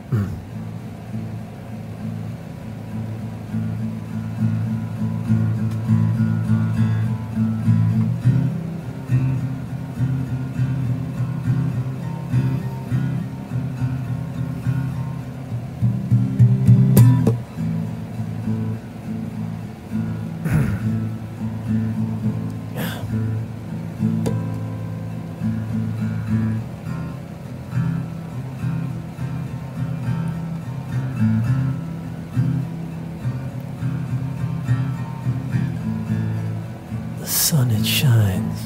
The sun, it shines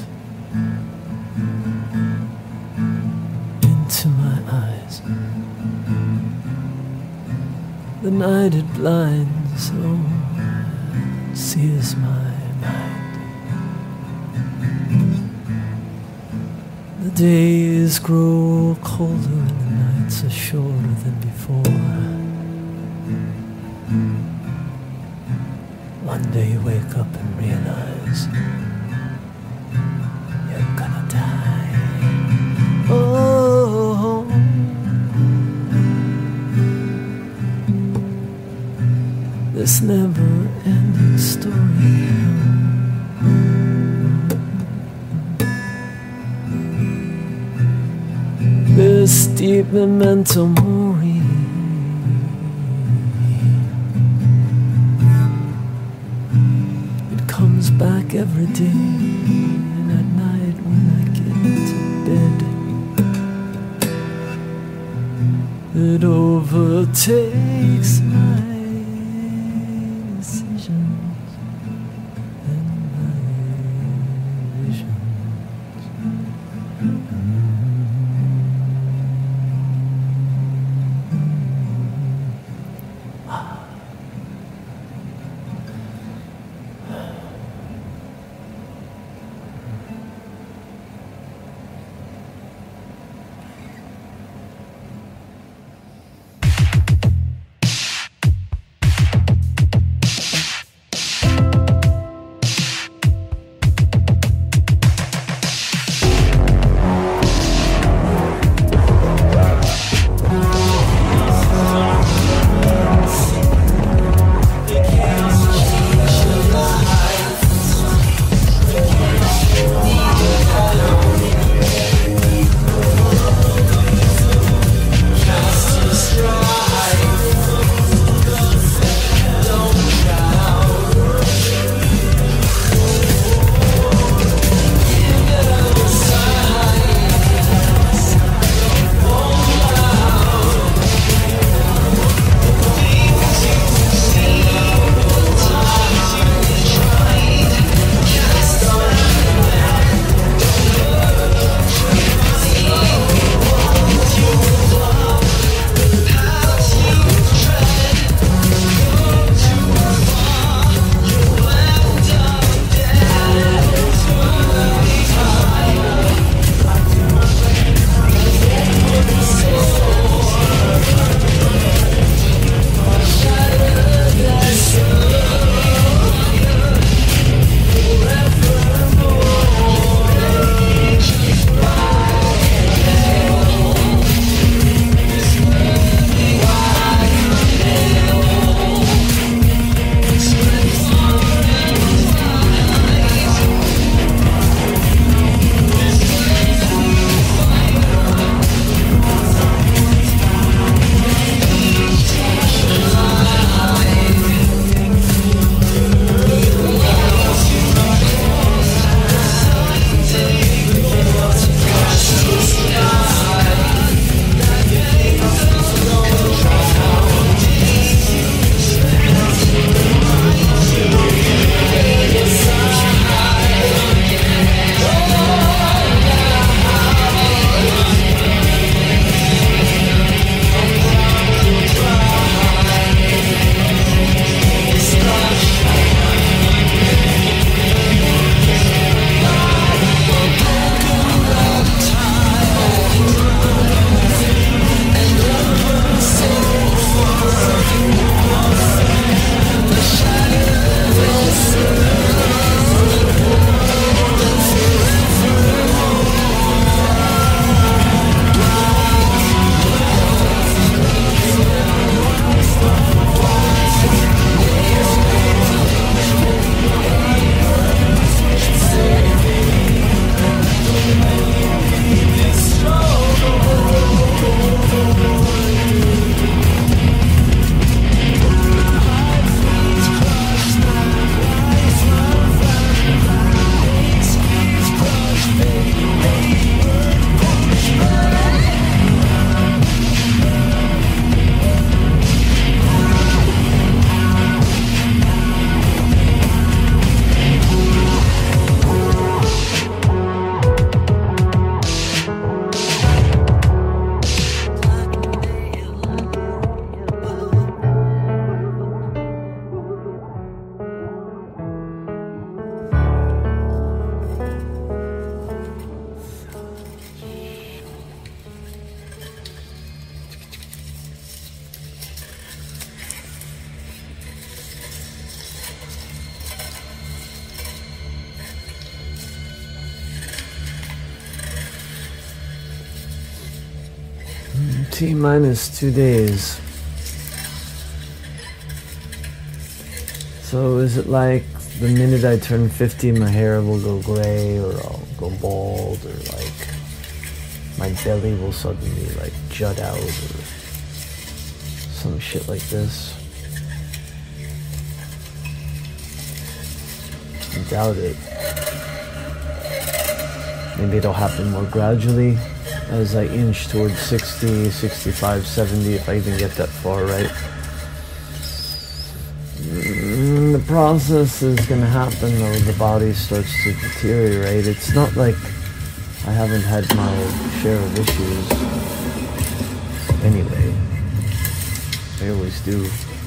into my eyes. The night, it blinds, oh, sears my mind. The days grow colder and the nights are shorter than before. One day you wake up and realize you're gonna die. Oh, this never-ending story. This deep memento mori. It comes back every day, and at night when I get to bed, it overtakes my decisions and my visions. T-minus 2 days. So is it like the minute I turn 50 my hair will go gray, or I'll go bald, or like my belly will suddenly like jut out, or some shit like this? I doubt it. Maybe it'll happen more gradually as I inch towards 60, 65, 70, if I even get that far, right? The process is going to happen though, the body starts to deteriorate. It's not like I haven't had my share of issues. Anyway, I always do.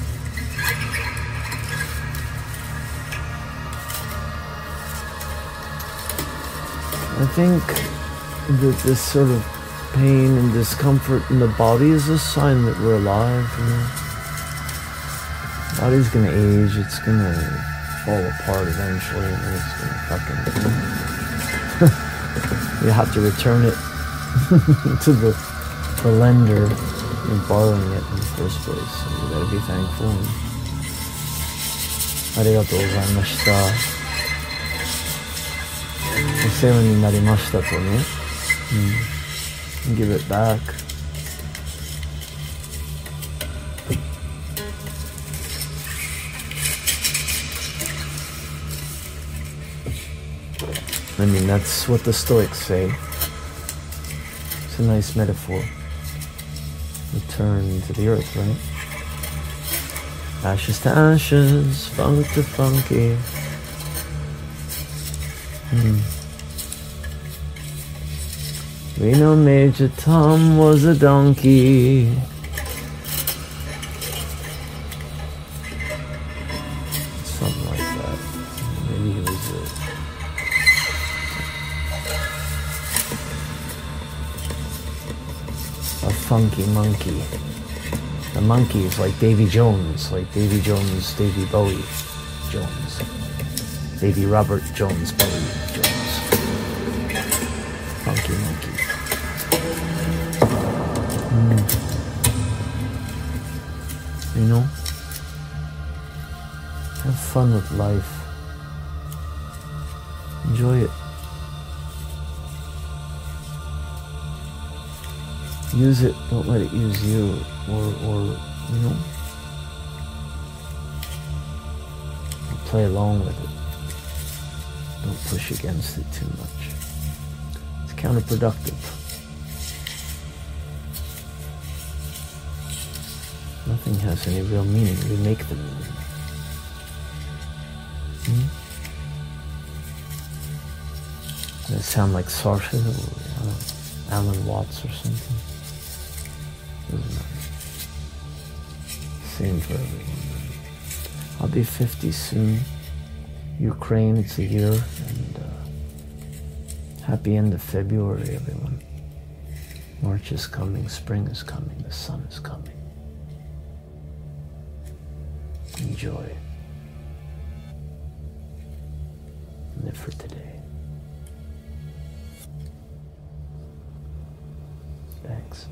I think that this sort of pain and discomfort in the body is a sign that we're alive, you know? Body's gonna age, it's gonna fall apart eventually, and then it's gonna fucking... You have to return it to the lender. You're borrowing it in the first place, so you gotta be thankful. Arigatou gozaimashita. お世話になりましたとね。Give it back. I mean, that's what the Stoics say. It's a nice metaphor. Return to the earth, right? Ashes to ashes, funk to funky. We know Major Tom was a donkey. Something like that. Maybe he was a funky monkey. The monkey is like Davy Jones, Davy Bowie Jones. Davy Robert Jones Bowie Jones. Funky monkey. You know? Have fun with life. Enjoy it. Use it, don't let it use you, or you know, play along with it. Don't push against it too much. It's counterproductive. Nothing has any real meaning. We make the meaning. Does it sound like Sartre or Alan Watts or something? Doesn't matter. Same for everyone. I'll be 50 soon. Ukraine, it's a year, and happy end of February, everyone. March is coming, spring is coming, the sun is coming. Enjoy. Live for today. Thanks.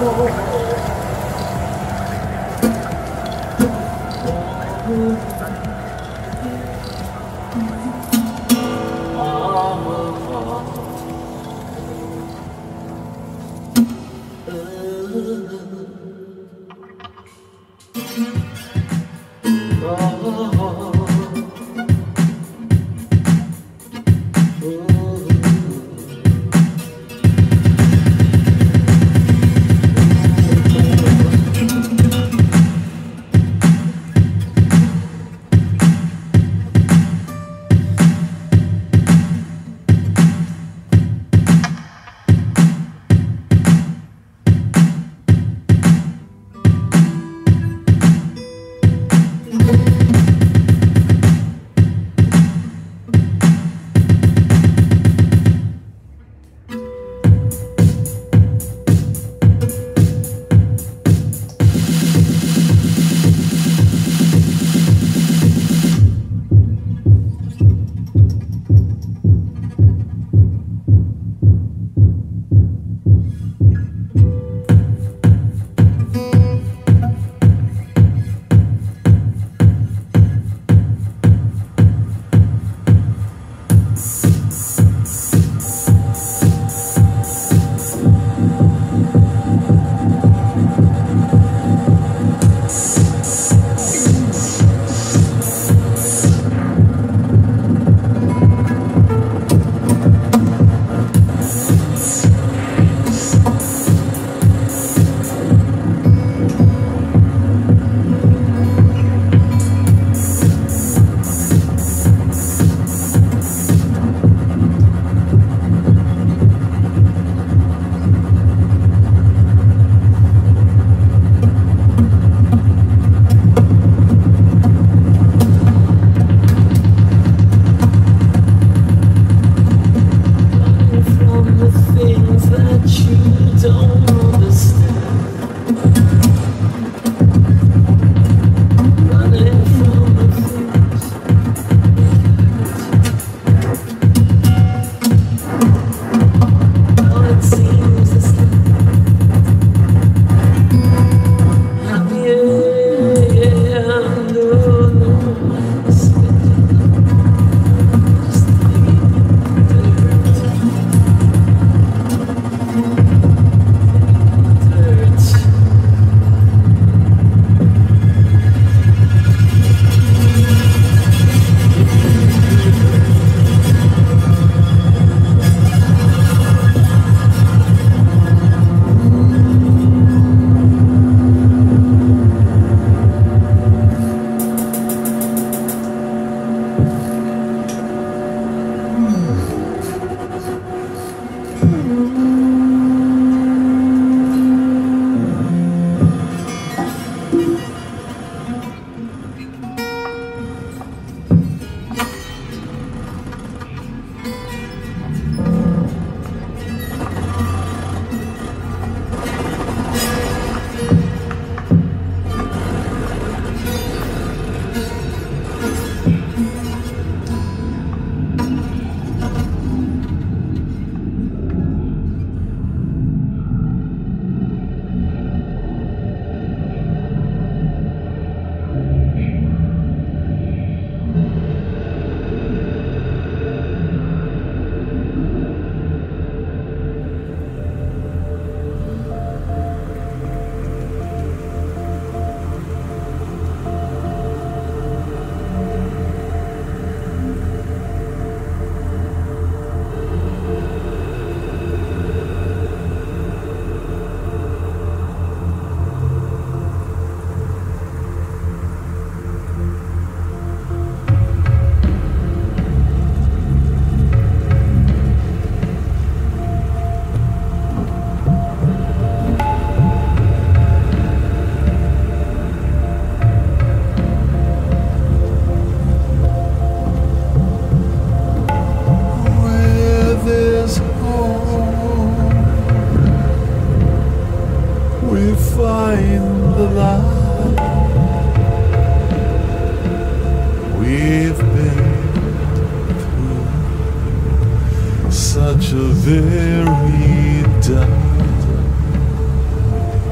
such a very dark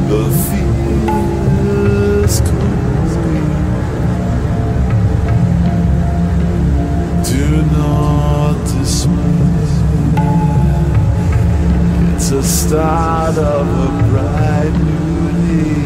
The fear is cold. Do not dismay. It's the start of a bright new day.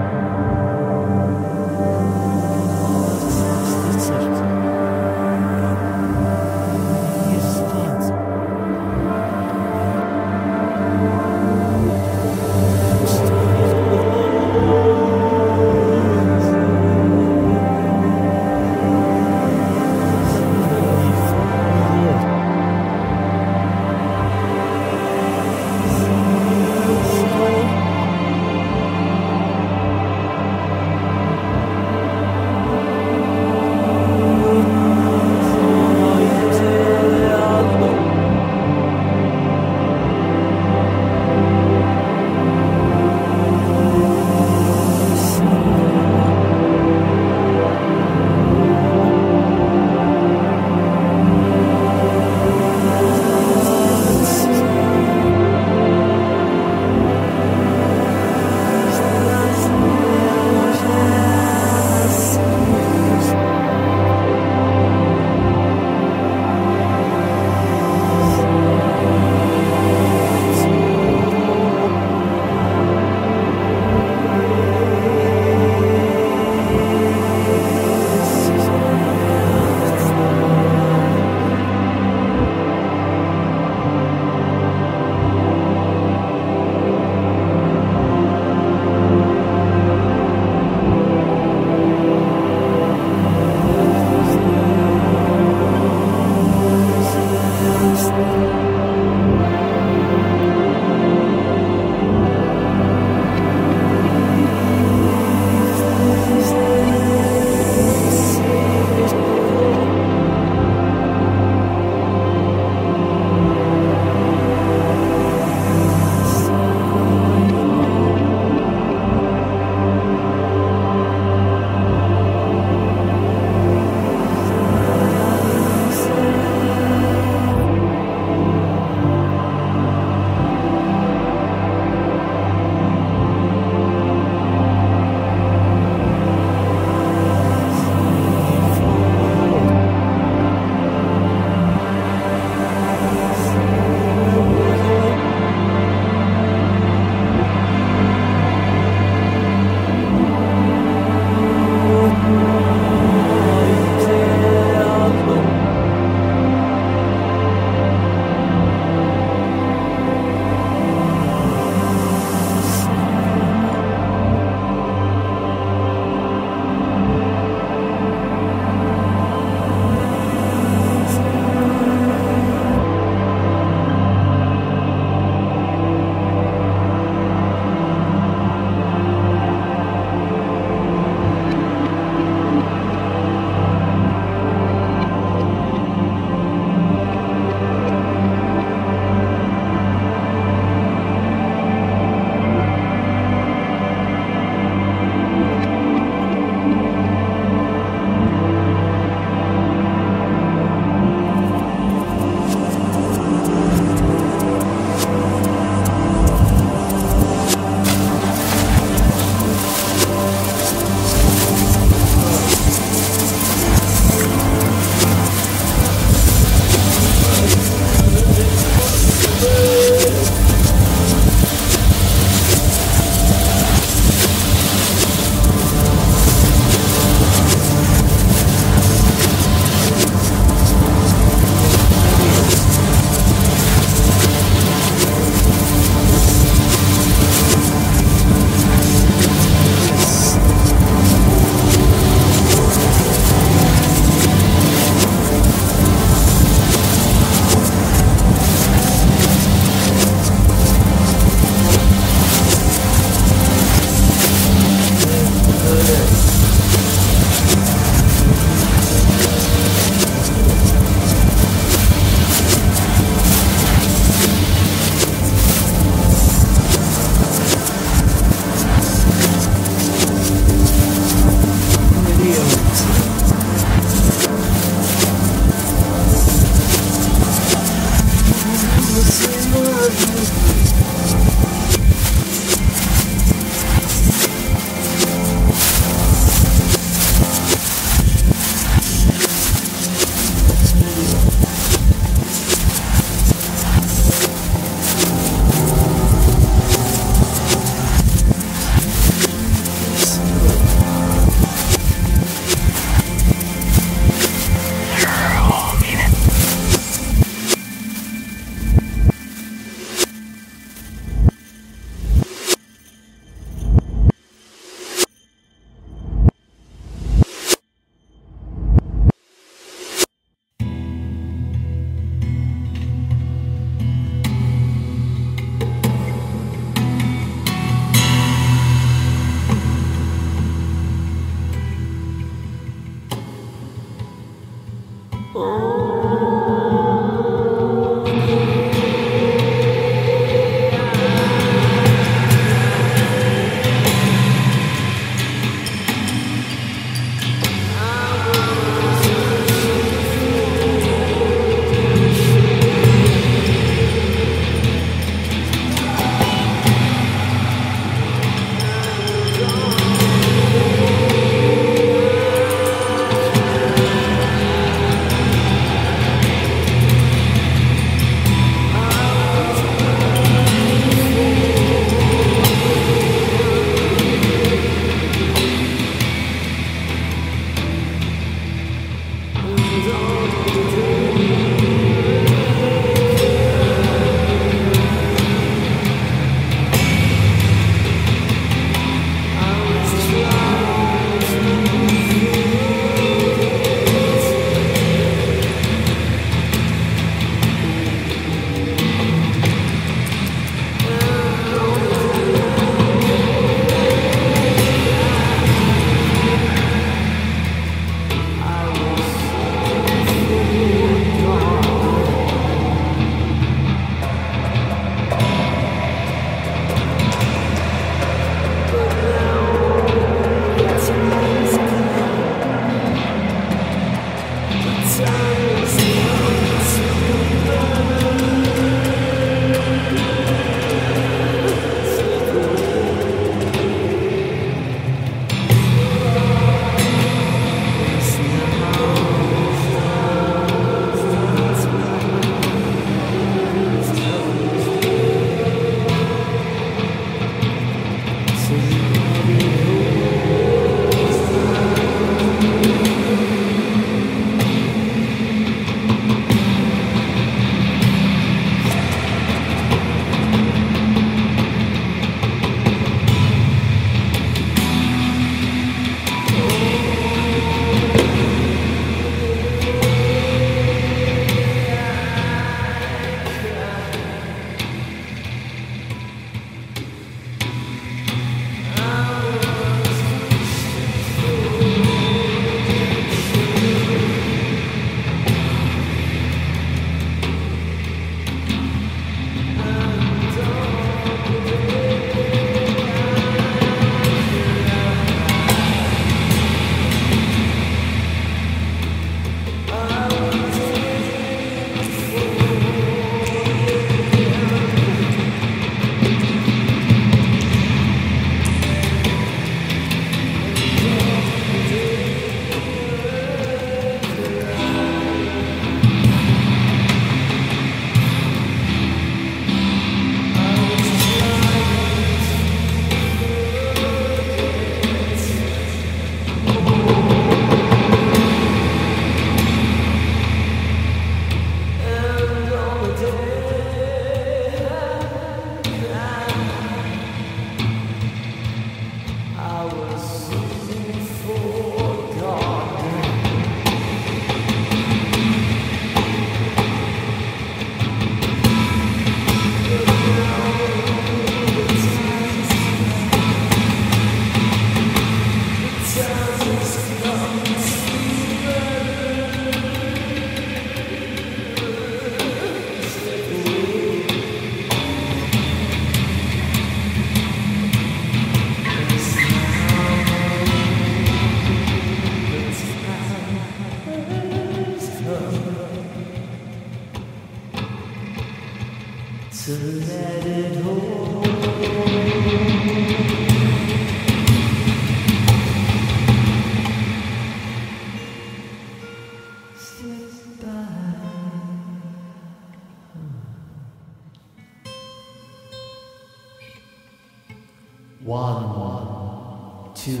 1, 2,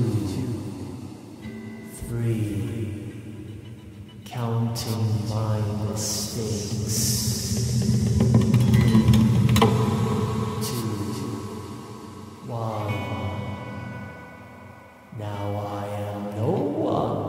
3, counting my mistakes. 2, 1. Now I am no one.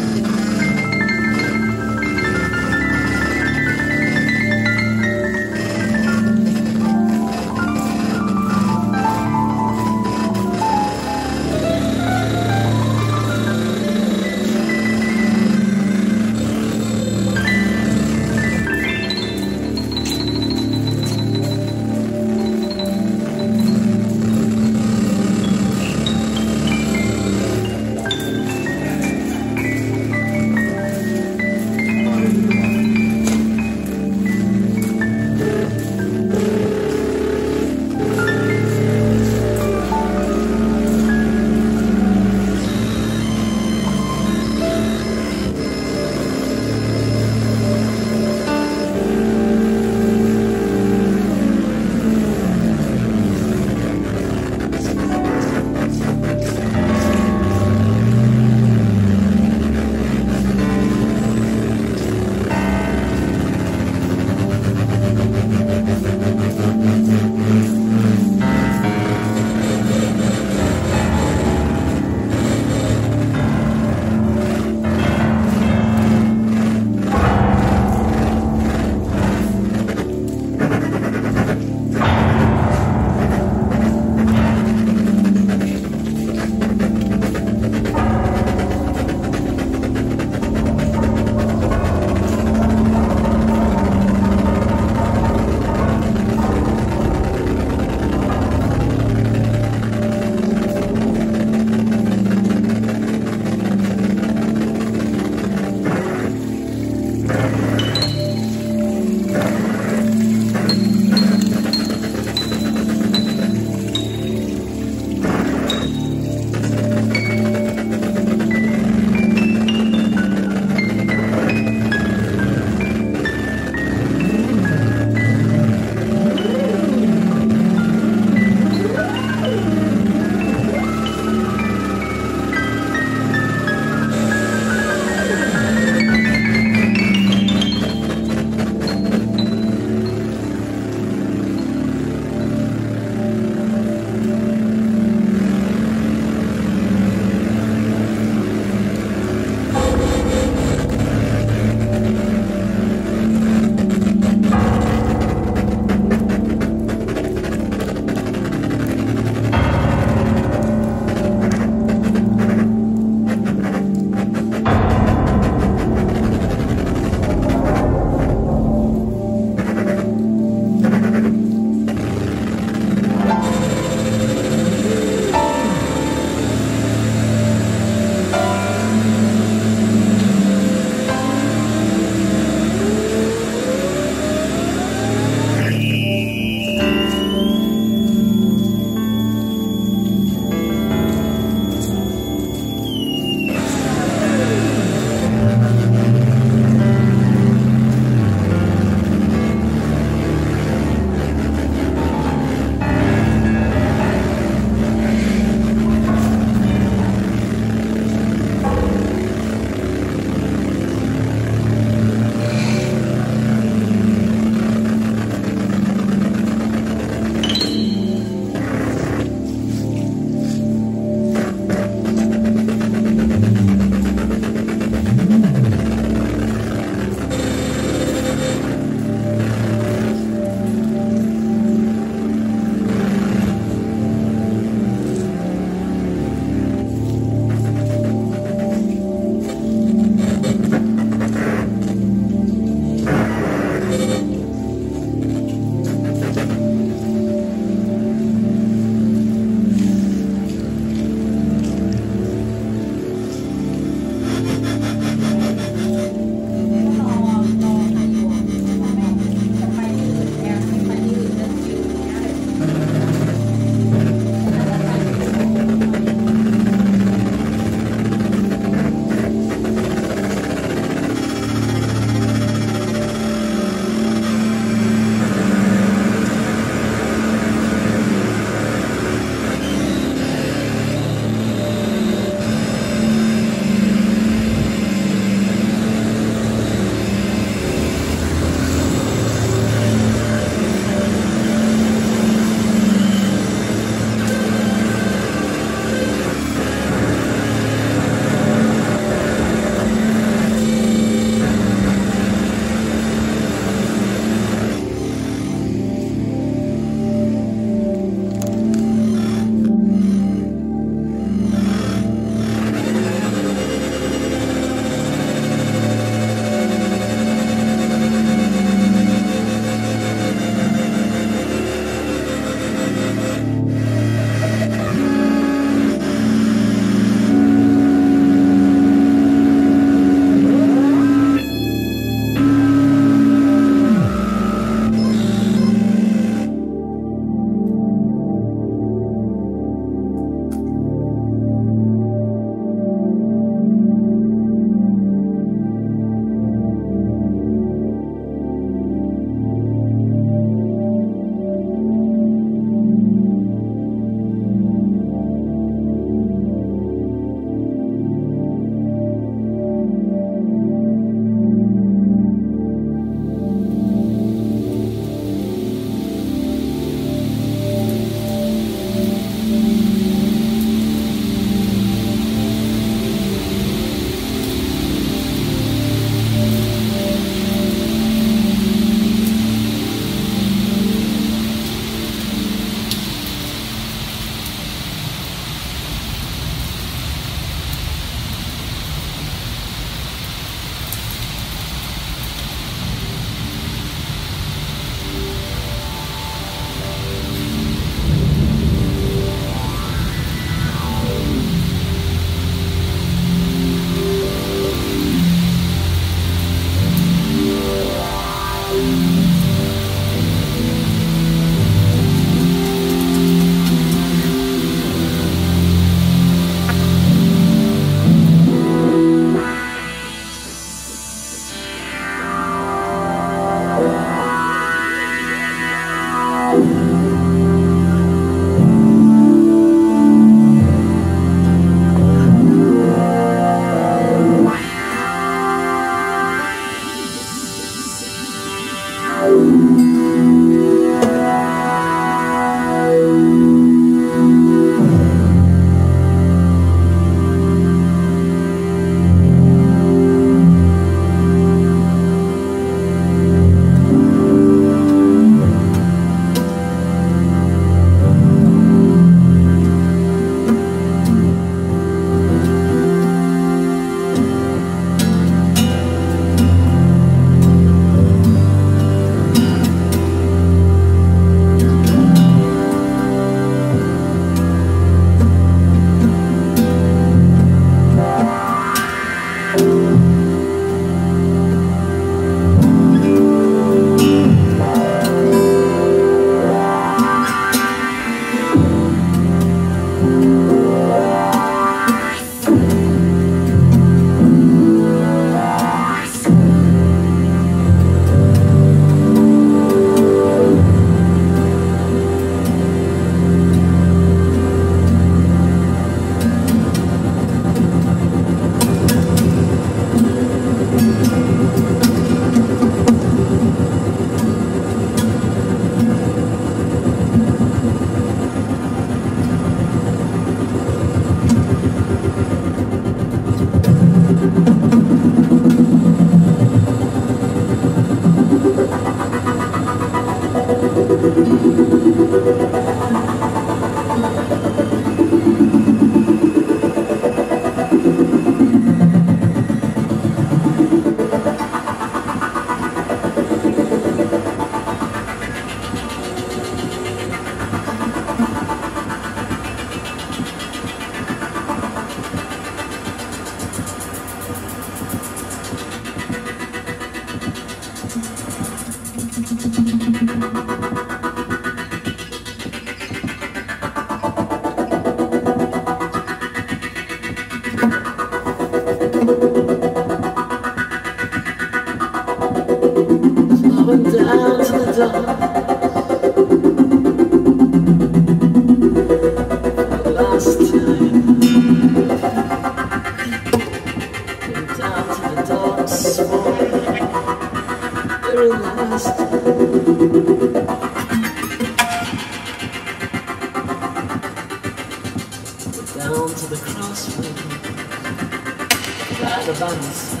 to the crossroads, right about the sun.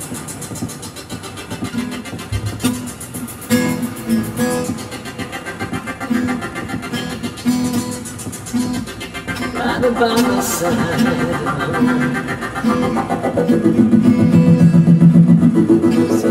Right about my side. So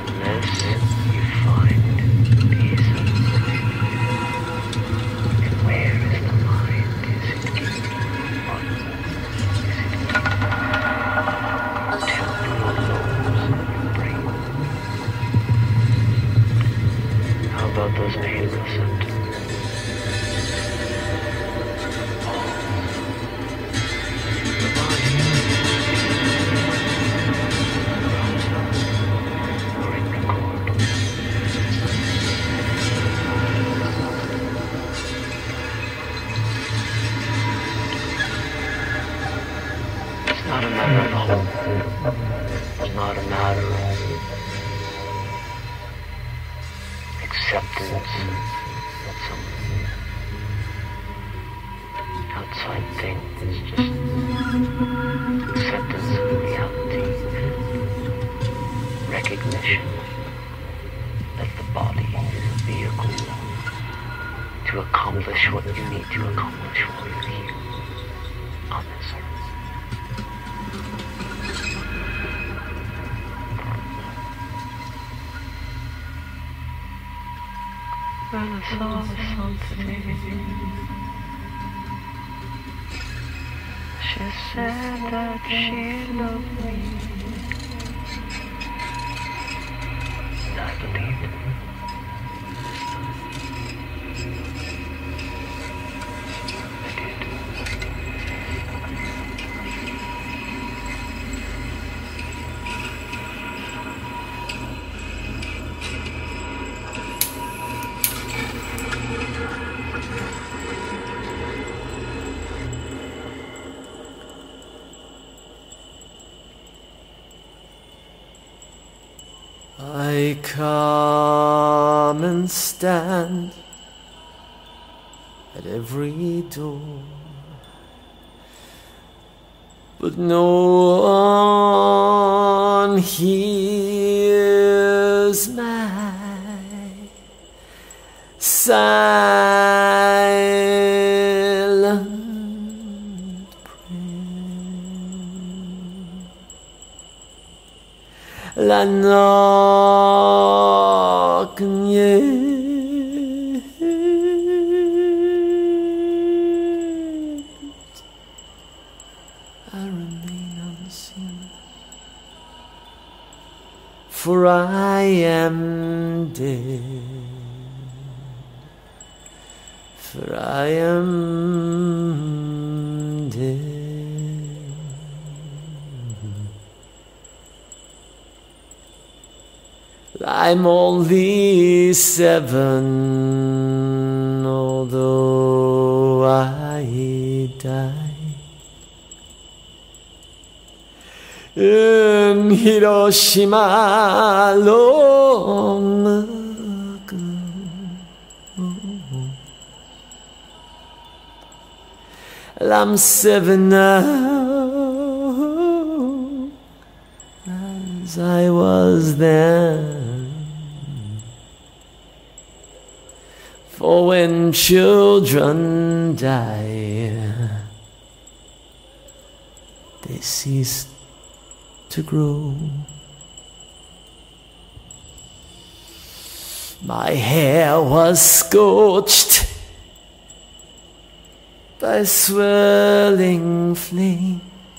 Unless you find peace. not a matter of hope. It's not a matter of acceptance that some outside thing. It's just acceptance of reality, recognition that the body is a vehicle to accomplish what you need to accomplish while you're here on this earth. When I saw the sun today, she said that she loved me, and I believed it. I come and stand at every door, but no one hears my silent prayer. La knock and yet I remain unseen, for I am dead, for I am dead. I'm only 7, although I died in Hiroshima long ago. Well, I'm 7 now, as I was then. For when children die, they cease to grow. My hair was scorched by swirling flame.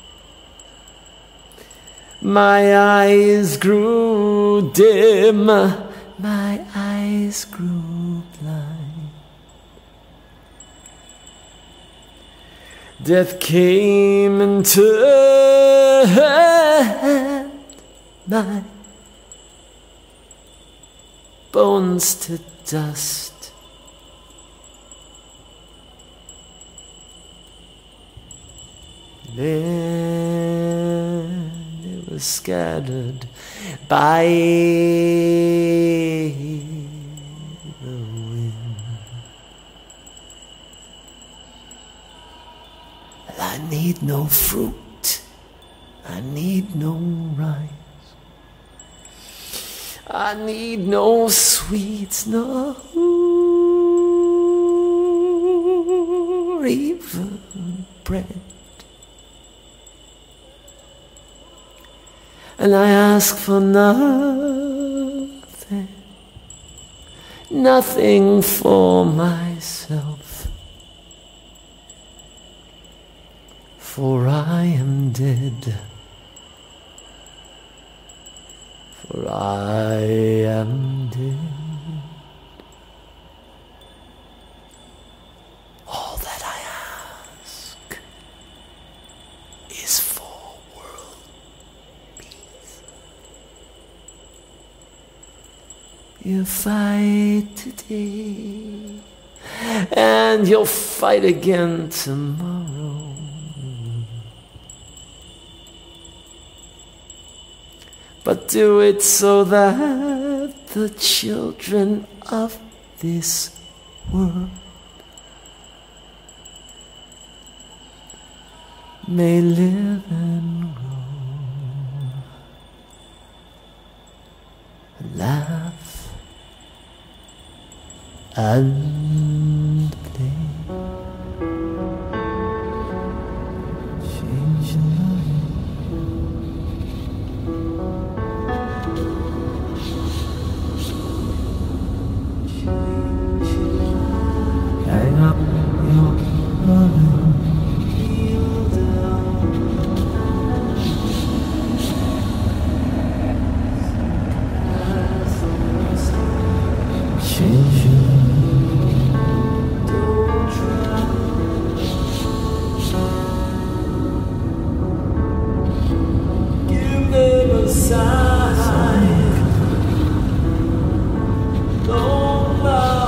My eyes grew dim, my eyes grew blind. Death came and turned my bones to dust. Then it was scattered by the wind. I need no fruit, I need no rice, I need no sweets, no even bread. And I ask for nothing, nothing for myself, for I am dead, for I am dead. All that I ask is for world peace. You fight today, and you'll fight again tomorrow. but do it so that the children of this world may live and grow, and laugh and play. Change your life. Hang up your loving. Change your life. Don't try. Give them a sign. Don't bow.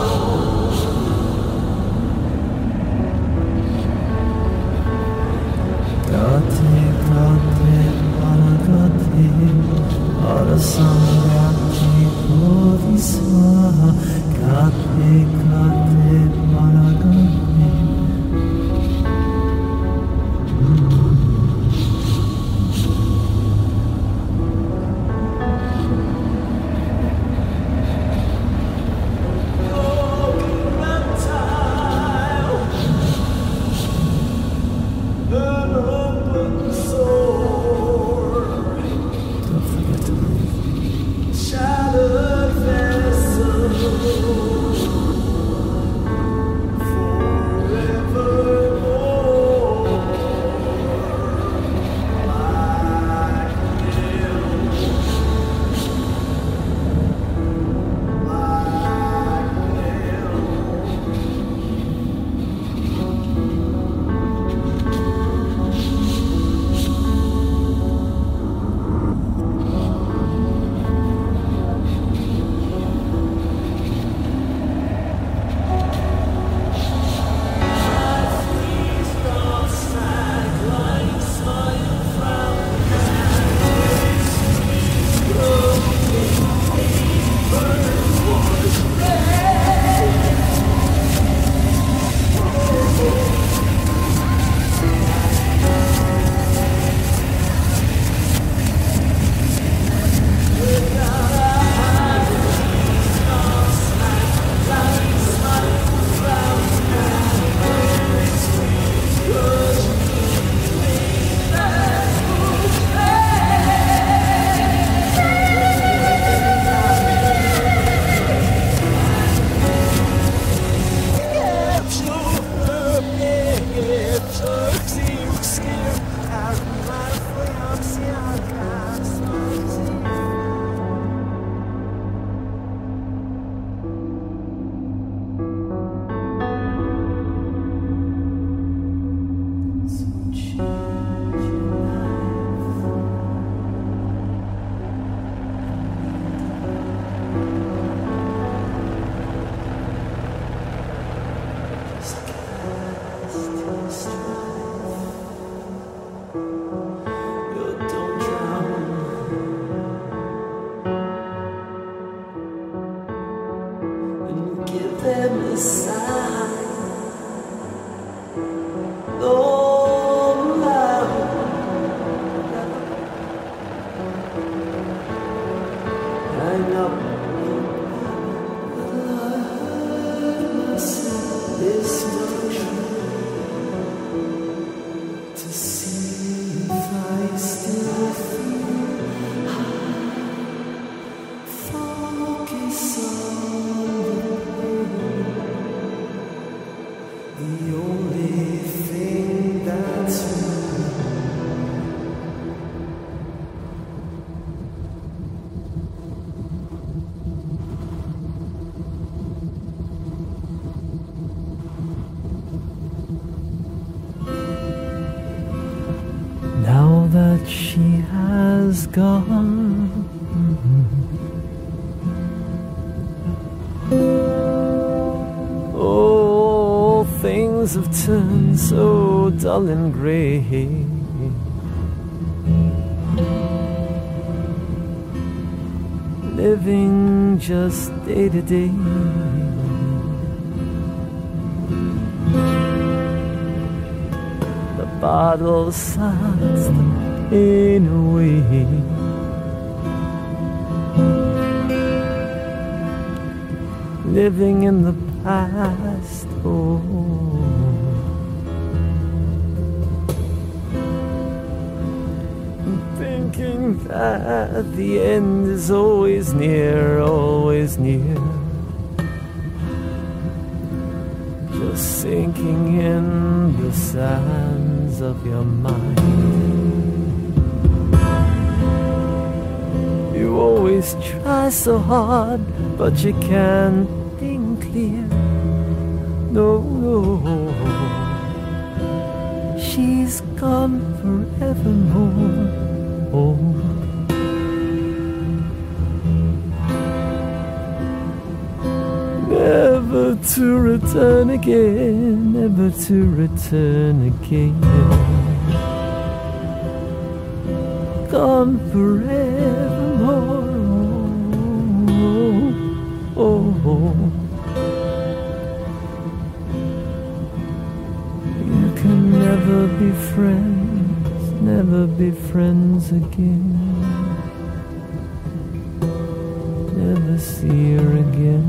That she has gone, oh, things have turned so dull and grey. living just day to day. The bottle sucks the pain away. Living in the past, oh. Thinking that the end is always near, always near. Just sinking in the sands of your mind. You always try so hard, but you can't think clear. No, no. She's gone forevermore. Oh. Never to return again, never to return again. Gone forevermore. Oh, oh. You can never be friends, never be friends again. Never see her again.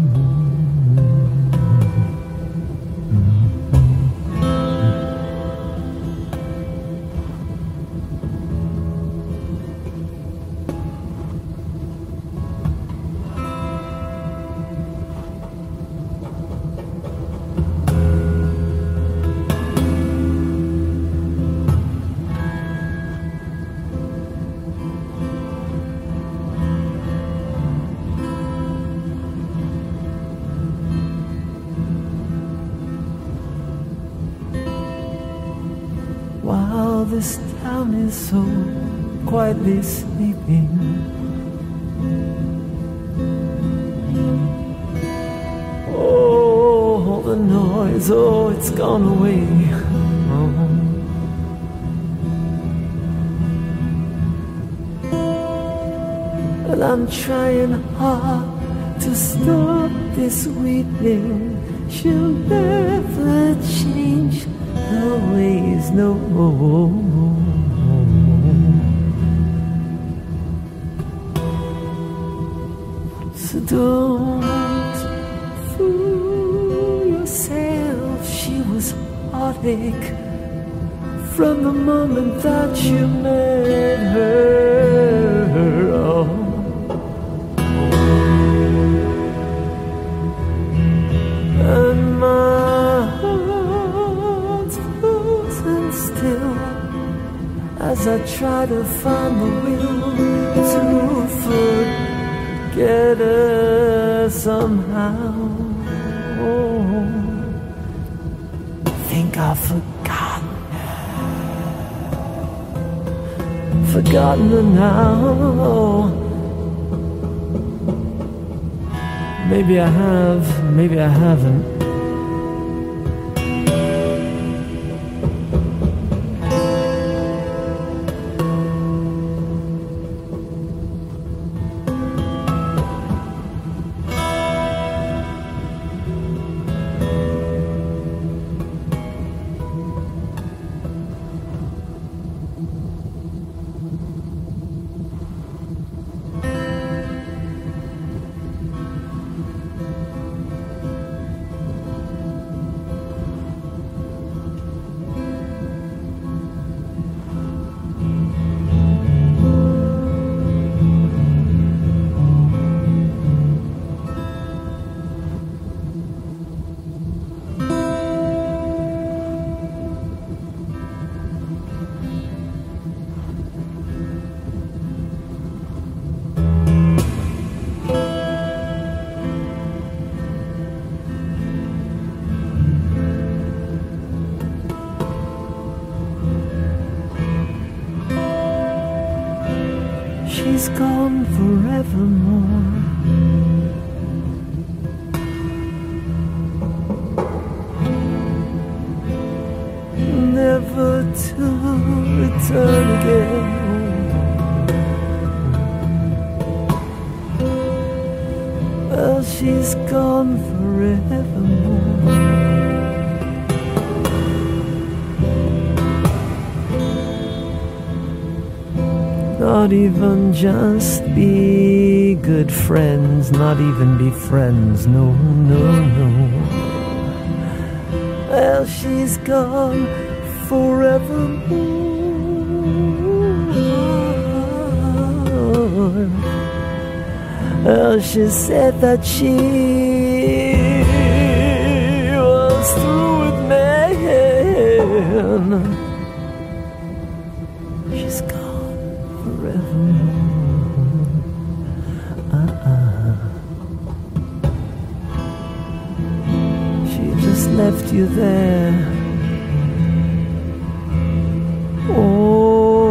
While this town is so quietly sleeping, oh, the noise, oh, it's gone away. Oh. And I'm trying hard to stop this weeping. She'll never change her ways, no. So don't fool yourself. She was heartache from the moment that you met her. Oh. And my heart's frozen still as I try to find the will to forget her somehow. Oh, think I've forgotten her now. Maybe I have, maybe I haven't. She's gone forevermore. Never to return again. Well, she's gone forevermore. Not even just be good friends, not even be friends, no, no, no. Well, she's gone forevermore. Well, she said that she was through with men. She's gone forevermore. She just left you there. Oh,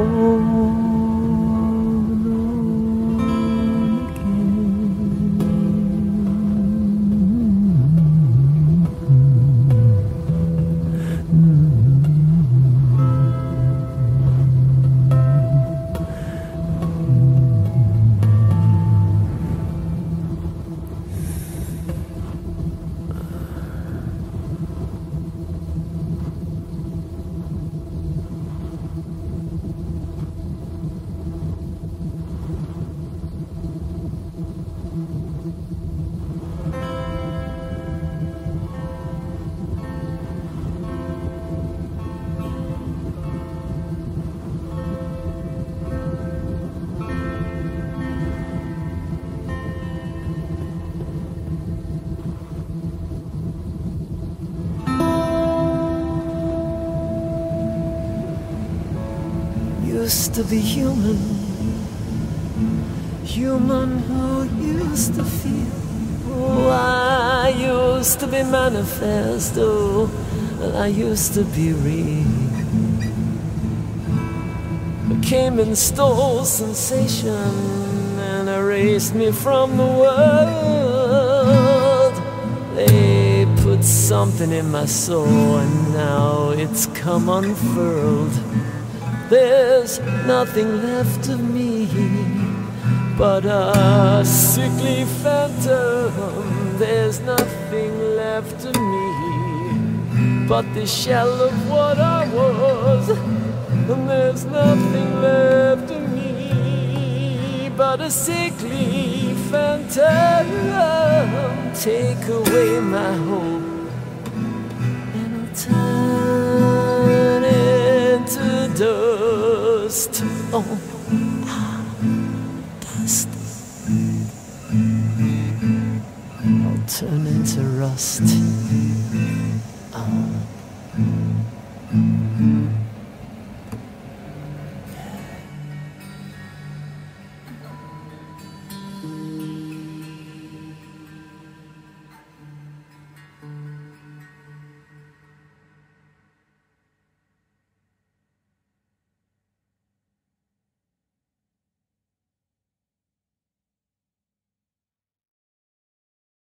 used to be human, human who used to feel. Oh, I used to be manifest, oh, I used to be real. I came and stole sensation and erased me from the world. They put something in my soul and now it's come unfurled. There's nothing left of me but a sickly phantom. There's nothing left of me but the shell of what I was. And there's nothing left of me but a sickly phantom. Take away my hope and I'll turn into dust. Oh, dust. I'll turn into rust.